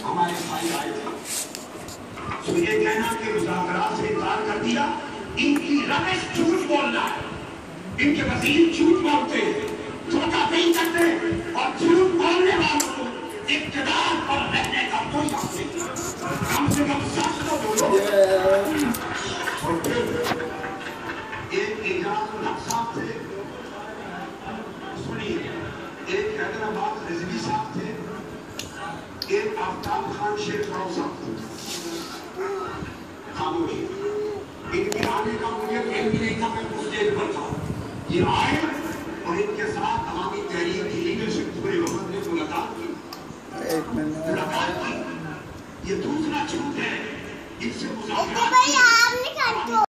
हमारे भाई आए थे, तो ये कहना कि मुज़ाकरात से इनकार कर दिया, इनकी रविश झूठ बोलना है। इनके वजीर झूठ बोलते हैं, धोखा नहीं करते, और झूठ बोलने वालों को इक़्तिदार पर रहने का कोई हक नहीं। कम से कम सच तो बोलो। और फिर एक इजाज़ुल हक साहब थे, सुनिए, एक हैदराबाद रिजवी साहब थे, एक आफ्ताब खान शेख राव साहब थे। खामोशी, इनके आने का मुझे इल्म नहीं था, मैं उस स्टेज पर था। ये आए और इनके साथ अवामी तहरीक की लीडरशिप पूरे वक्त ने मुलाकात की। ये दूसरा झूठ है, इनसे मुज़ाकरात